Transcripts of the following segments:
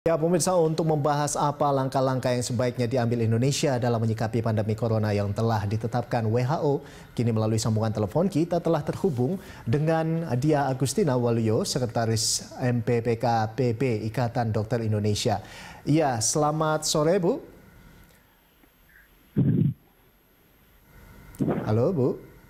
Ya, pemirsa, untuk membahas apa langkah-langkah yang sebaiknya diambil Indonesia dalam menyikapi pandemi corona yang telah ditetapkan WHO, kini melalui sambungan telepon kita telah terhubung dengan Dia Agustina Waluyo, Sekretaris MPPK PB Ikatan Dokter Indonesia. Iya, selamat sore, Bu. Halo, Bu.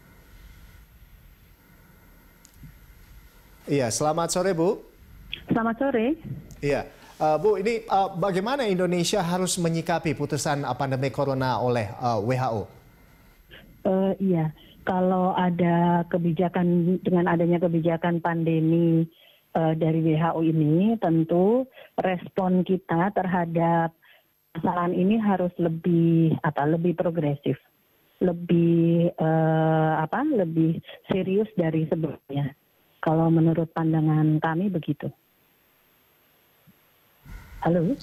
Iya, selamat sore, Bu. Selamat sore. Iya. Bu, ini bagaimana Indonesia harus menyikapi putusan pandemi corona oleh WHO? Iya, kalau ada kebijakan dengan adanya kebijakan pandemi dari WHO ini, tentu respon kita terhadap permasalahan ini harus lebih progresif, lebih lebih serius dari sebelumnya. Kalau menurut pandangan kami begitu. Halo.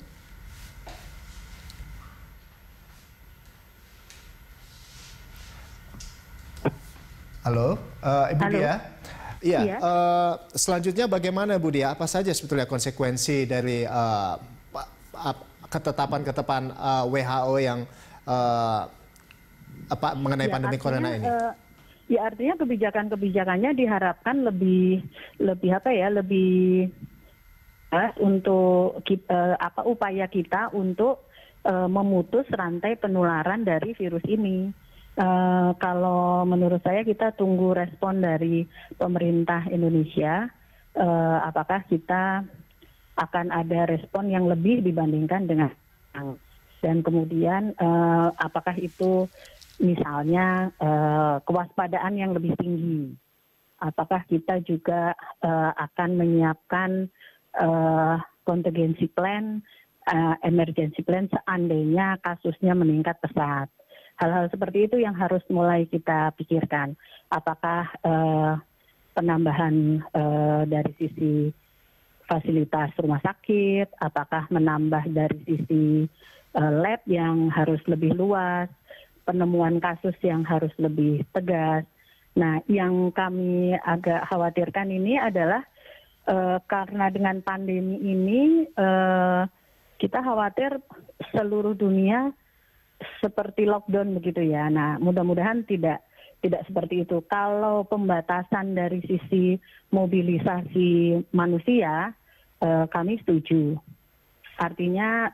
Halo, Ibu Halo. Dia. Iya. Iya. Selanjutnya bagaimana, Bu Dia? Apa saja sebetulnya konsekuensi dari ketetapan WHO yang mengenai Ya, pandemi corona ini? Ya, artinya kebijakannya diharapkan lebih untuk upaya kita untuk memutus rantai penularan dari virus ini. Kalau menurut saya kita tunggu respon dari pemerintah Indonesia, apakah kita akan ada respon yang lebih dibandingkan dengan dan kemudian apakah itu misalnya kewaspadaan yang lebih tinggi, apakah kita juga akan menyiapkan contingency plan, emergency plan seandainya kasusnya meningkat pesat. Hal-hal seperti itu yang harus mulai kita pikirkan. Apakah penambahan dari sisi fasilitas rumah sakit, apakah menambah dari sisi lab yang harus lebih luas, penemuan kasus yang harus lebih tegas. Nah, yang kami agak khawatirkan ini adalah karena dengan pandemi ini kita khawatir seluruh dunia seperti lockdown begitu ya. Nah, mudah-mudahan tidak seperti itu. Kalau pembatasan dari sisi mobilisasi manusia, kami setuju. Artinya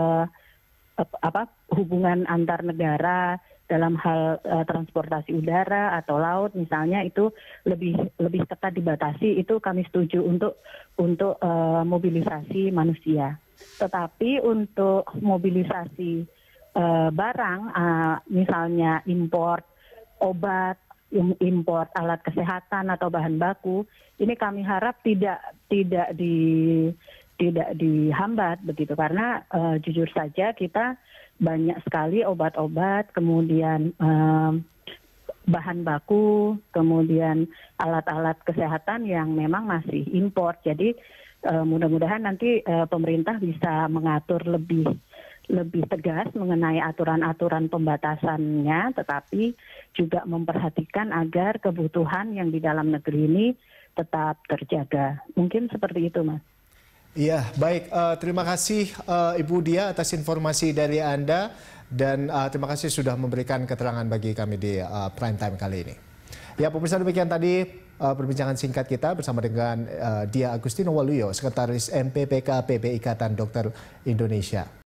hubungan antar negara dalam hal transportasi udara atau laut misalnya itu lebih ketat dibatasi, itu kami setuju untuk mobilisasi manusia. Tetapi untuk mobilisasi barang, misalnya import obat, import alat kesehatan atau bahan baku, ini kami harap tidak dihambat begitu, karena jujur saja kita banyak sekali obat-obat, kemudian bahan baku, kemudian alat-alat kesehatan yang memang masih impor. Jadi mudah-mudahan nanti pemerintah bisa mengatur lebih tegas mengenai aturan-aturan pembatasannya, tetapi juga memperhatikan agar kebutuhan yang di dalam negeri ini tetap terjaga. Mungkin seperti itu, Mas. Iya, baik. Terima kasih Ibu Dia atas informasi dari Anda dan terima kasih sudah memberikan keterangan bagi kami di Prime Time kali ini. Ya, pemirsa, demikian tadi perbincangan singkat kita bersama dengan Dia Agustina Waluyo, Sekretaris MPPK PB Ikatan Dokter Indonesia.